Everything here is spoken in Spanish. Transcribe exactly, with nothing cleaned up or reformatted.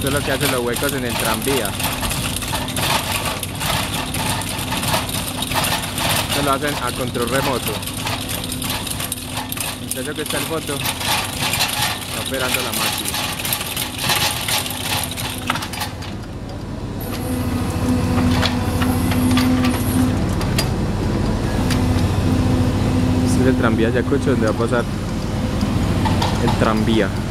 Esto es lo que hacen los huecos en el tranvía. Esto lo hacen a control remoto. El muchacho que está en foto está operando la máquina. Este es el tranvía Ayacucho, donde va a pasar el tranvía.